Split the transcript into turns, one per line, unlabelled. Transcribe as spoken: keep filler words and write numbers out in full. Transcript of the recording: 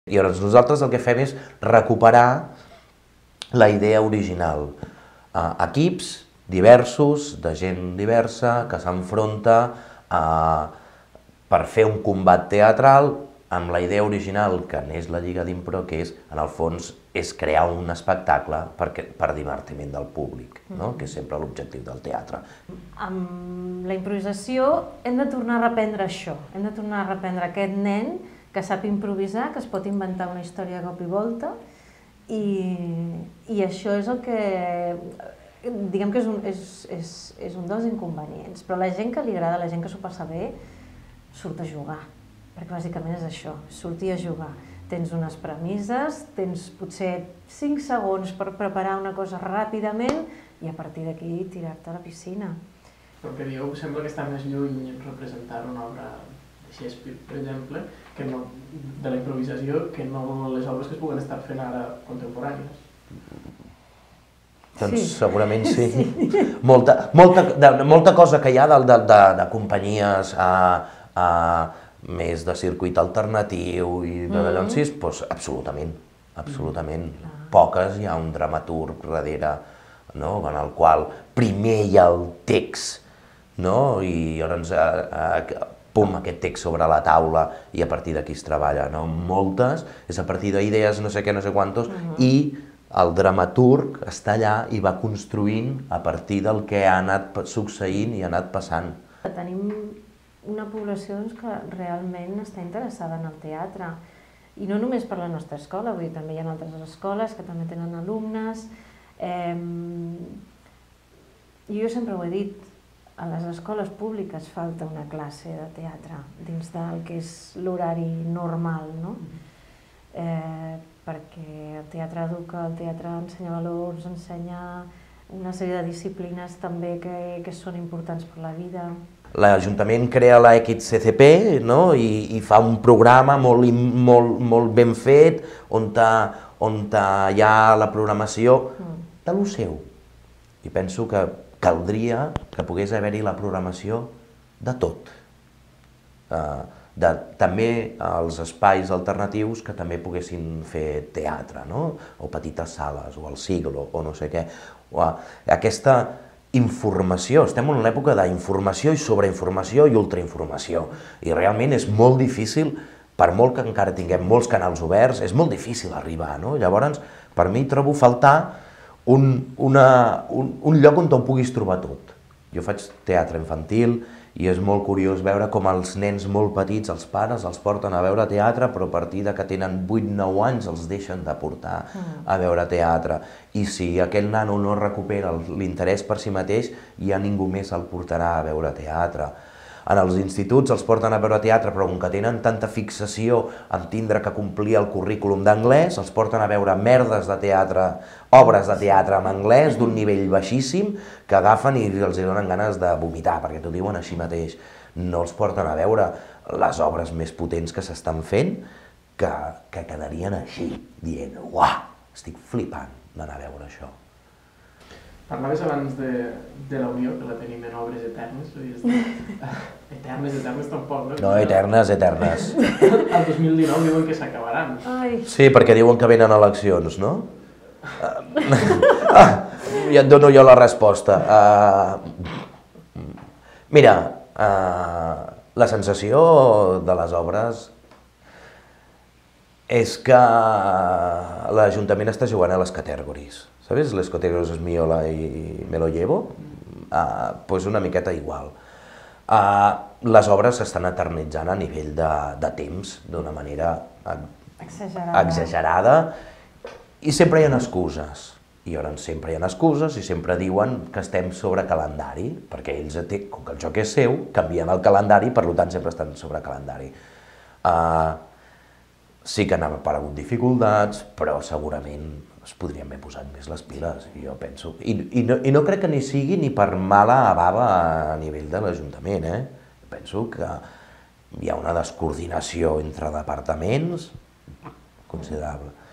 I llavors nosaltres el que fem és recuperar la idea original. Uh, equips diversos, de gent diversa, que s'enfronta uh, per fer un combat teatral amb la idea original que n'és la Lliga d'Impro, que és, en el fons, és crear un espectacle per, per divertiment del públic, no? Que és sempre l'objectiu del teatre.
Amb la improvisació hem de tornar a reprendre això, hem de tornar a reprendre aquest nen que sap improvisar, que es pot inventar una història a cop i volta, i, i això és el que, diguem que és un, és, és, és un dels inconvenients, però la gent que li agrada, la gent que s'ho passa bé, surt a jugar, perquè bàsicament és això, sortir a jugar. Tens unes premisses, tens potser cinc segons per preparar una cosa ràpidament i a partir d'aquí tirar-te a la piscina.
Però que dieu, sembla que està més lluny representar una obra de Shakespeare, per exemple, que no, de la improvisació, que no les obres que es puguen estar fent ara contemporànies.
Doncs
sí.
Segurament sí. sí. Molta, molta, de, molta cosa que hi ha de, de, de, de companyies a, a, més de circuit alternatiu i de d'allò en sis, doncs absolutament, absolutament. Mm. Poques hi ha un dramaturg darrere, no? En el qual primer hi ha el text, no? I llavors eh, pum, aquest text sobre la taula i a partir d'aquí es treballa, no? Moltes, és a partir d'idees no sé què, no sé quantos, mm-hmm. i el dramaturg està allà i va construint a partir del que ha anat succeint i ha anat passant.
Tenim una població doncs, que realment està interessada en el teatre, i no només per la nostra escola, vull dir, també hi ha altres escoles que també tenen alumnes. Eh, jo sempre ho he dit, a les escoles públiques falta una classe de teatre dins del que és l'horari normal, no? Eh, perquè el teatre educa, el teatre ensenya valors, ensenya una sèrie de disciplines també que, que són importants per la vida.
L'Ajuntament crea la X C C P, no? I, i fa un programa molt, molt, molt ben fet on, ta, on ta hi ha la programació mm. de lo seu. I penso que caldria que pogués haver-hi la programació de tot. Uh, de, també els espais alternatius que també poguessin fer teatre, no? O petites sales, o el Siglo, o no sé què. O, uh, aquesta informació, estem en una època d'informació i sobreinformació i ultrainformació, i realment és molt difícil, per molt que encara tinguem molts canals oberts, és molt difícil arribar, no? Llavors, per mi trobo faltar un, una, un, un lloc on te'n puguis trobar tot. Jo faig teatre infantil i és molt curiós veure com els nens molt petits, els pares, els porten a veure teatre, però a partir de que tenen vuit nou anys els deixen de portar a veure teatre. I si aquell nano no recupera l'interès per si mateix, ja ningú més el portarà a veure teatre. En els instituts els porten a veure teatre, però com que tenen tanta fixació en tindre que complir el currículum d'anglès, els porten a veure merdes de teatre, obres de teatre en anglès d'un nivell baixíssim, que agafen i els donen ganes de vomitar, perquè t'ho diuen així mateix. No els porten a veure les obres més potents que s'estan fent, que, que quedarien així, dient, uah, estic flipant d'anar a veure això.
Parlaves abans de, de la Unió, que la tenim en obres eternes, eternes, eternes tampoc, no?
No, eternes, eternes.
El dos mil dinou diuen que s'acabaran.
Sí, perquè diuen que venen eleccions, no? Ah, ja et dono jo la resposta. Uh, mira, uh, la sensació de les obres és que l'Ajuntament està jugant a les categories. ¿Sabes? Les categories es miola i me lo llevo. Uh, pues una miqueta igual. Uh, les obres s'estan eternitzant a nivell de, de temps, d'una manera
exagerada.
exagerada, i sempre hi ha excuses. I llavors sempre hi ha excuses i sempre diuen que estem sobre calendari, perquè ells, com que el joc és seu, canvien el calendari, per tant sempre estan sobre calendari. Uh, sí que han aparegut dificultats, però segurament es podrien haver posat més les piles, jo penso. I, i, no, I no crec que ni sigui ni per mala bava a nivell de l'Ajuntament, eh? Penso que hi ha una descoordinació entre departaments considerable.